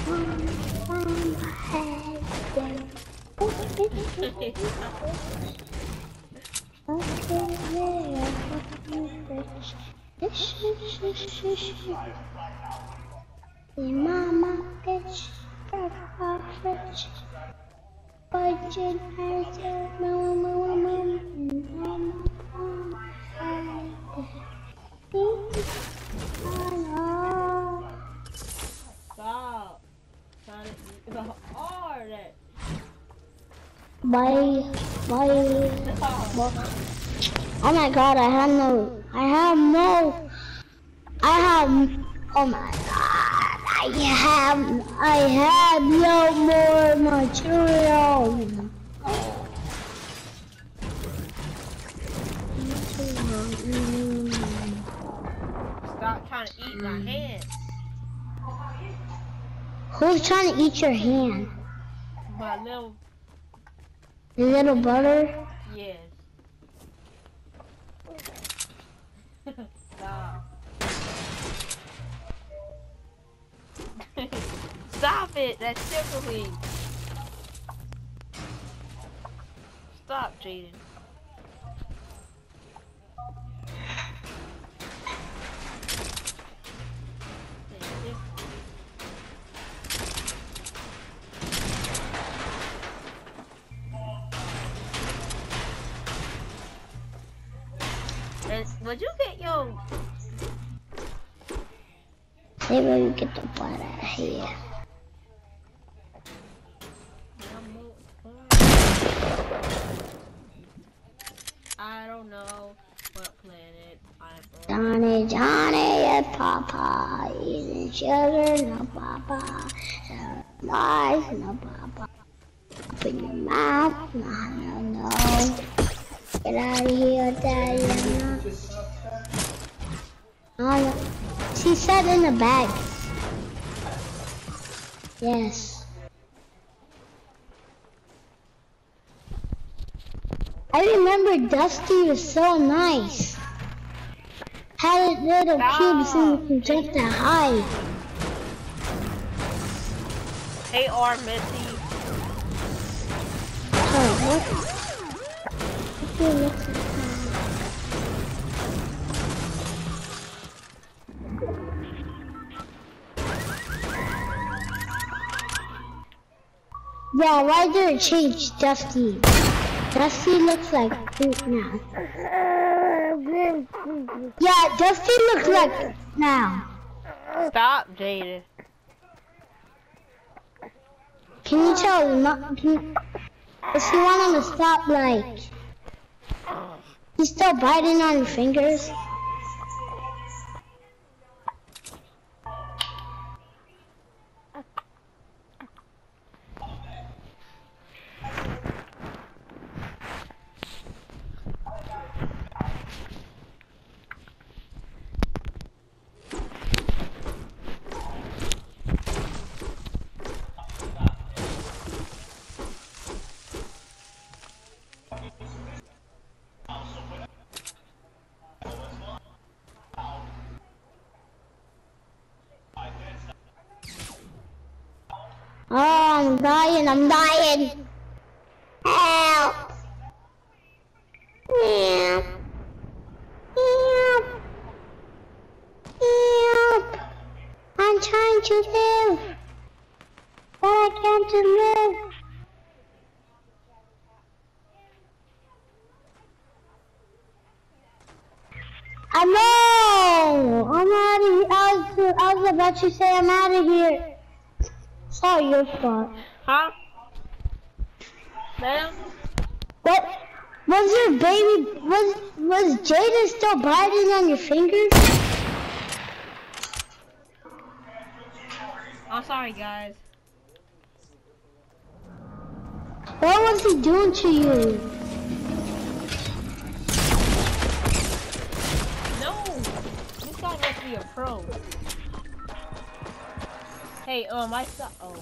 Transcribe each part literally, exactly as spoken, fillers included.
Mama bitch, papa bitch, budget has a mama mama mama Stop. Trying to eat the hard. Bye, bye. Oh my god, I have no, I have no, I have, oh my god, I have, I have no more material. Stop trying to eat my hand. Who's trying to eat your hand? My little... The little brother? Yes. Stop. Stop it! That's tickling. Stop, Jaden. And would you get your... Hey, baby, get the butt out of here. I don't know what planet I'm from. Johnny, Johnny, and Papa, eating sugar, no Papa, lies, no Papa. Open your mouth, no, no, no. Get out of here, Daddy, no. Oh, no. She said in the bag. Yes. I remember Dusty was so nice. Had little cubes and you can jump that high. Hey, R, Missy. Oh, what? Okay, looks like yeah, why did it change Dusty? Dusty looks like poop now. Yeah, Dusty looks like now. Stop, Jaden. Can you tell him not? Can, does he want him to stop? Like, he's still biting on your fingers. Oh, I'm dying, I'm dying. Help. Help. Help. Help. I'm trying to live, but I can't live. I know. I'm out of here. I was, I was about to say I'm out of here. Sorry, your fault. Huh? Ma'am? What? Was your baby, was, was Jaden still biting on your fingers? I'm sorry, guys. What was he doing to you? No! This guy must be a pro. Hey, um, I saw. Oh.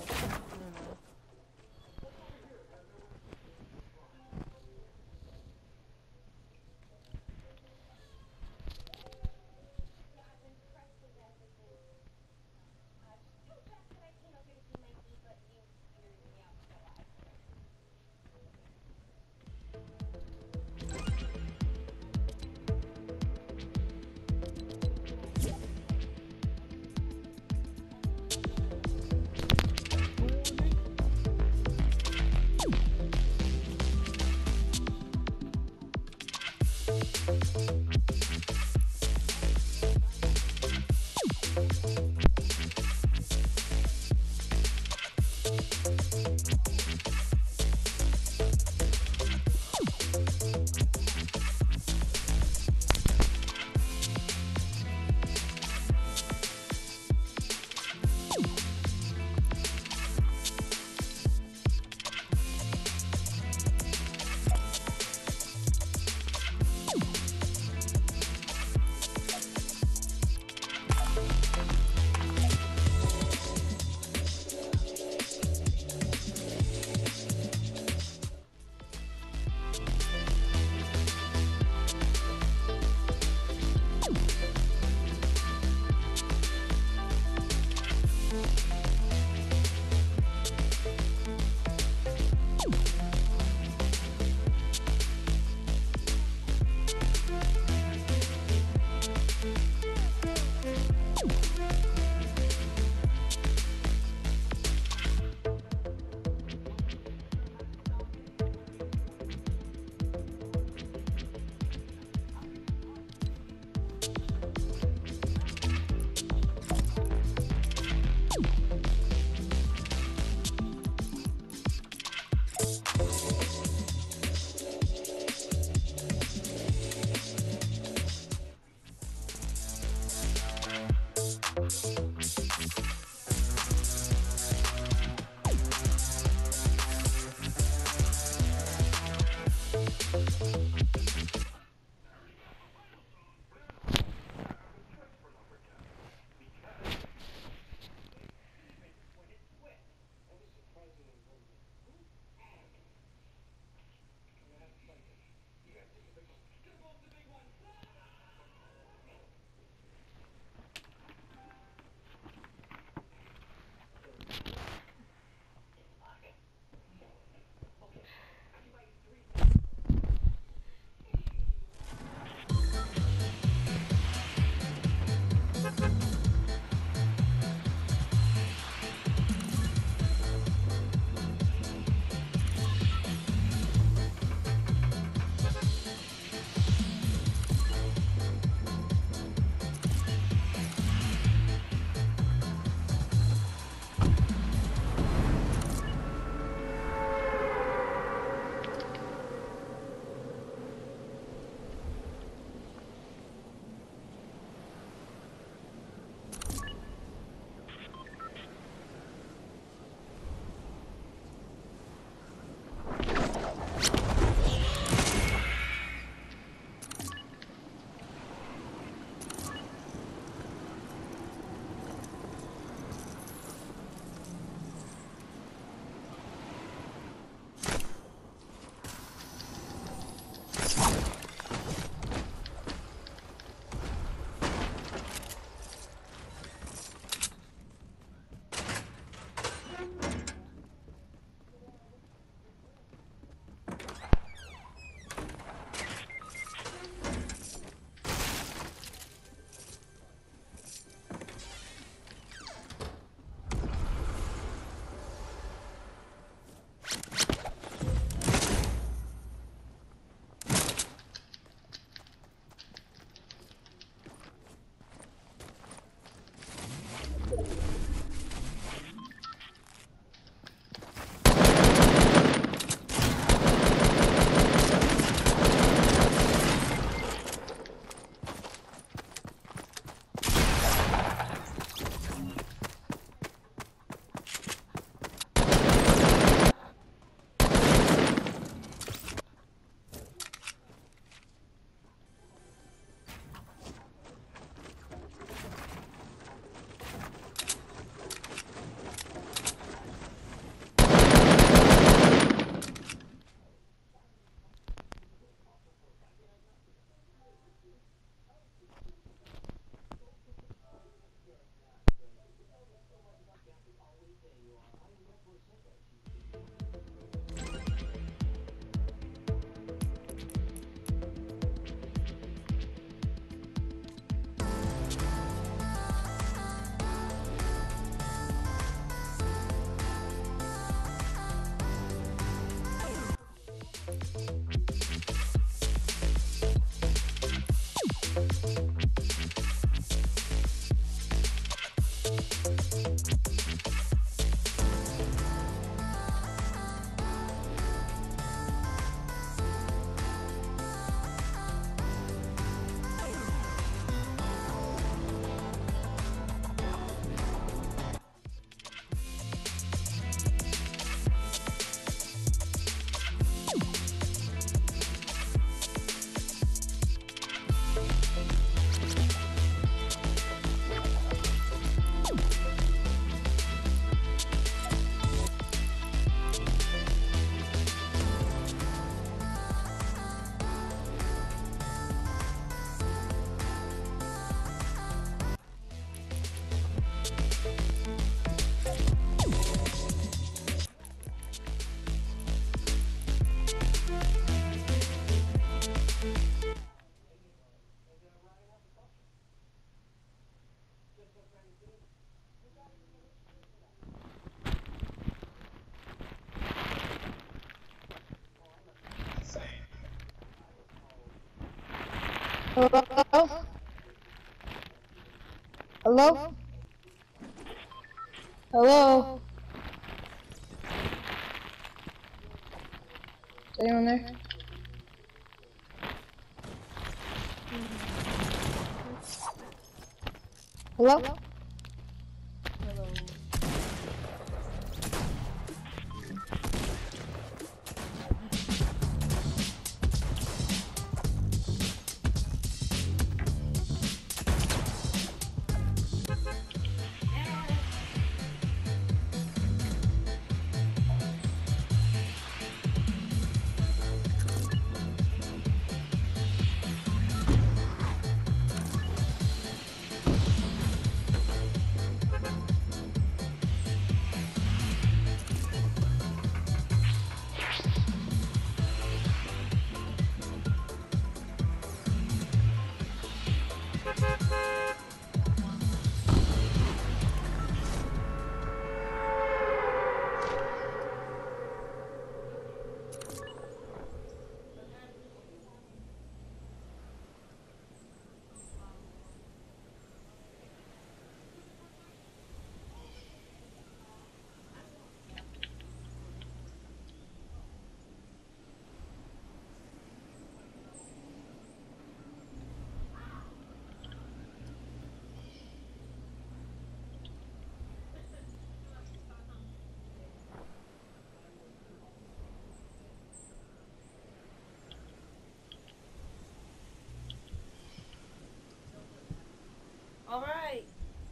Hello? Hello? Hello? Is anyone there? Hello? Hello. All right.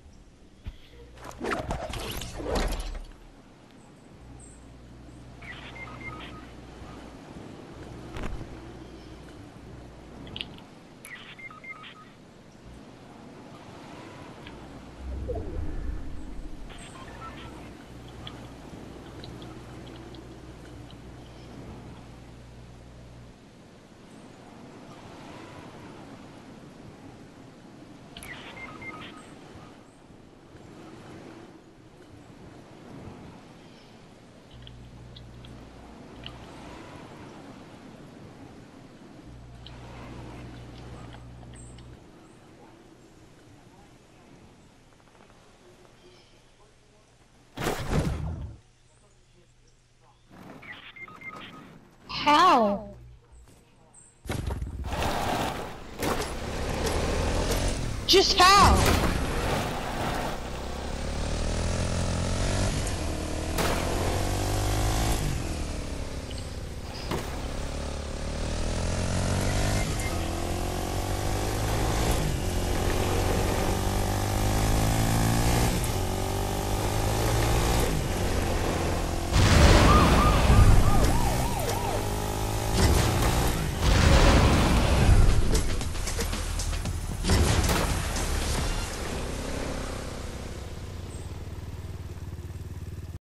How? Just how?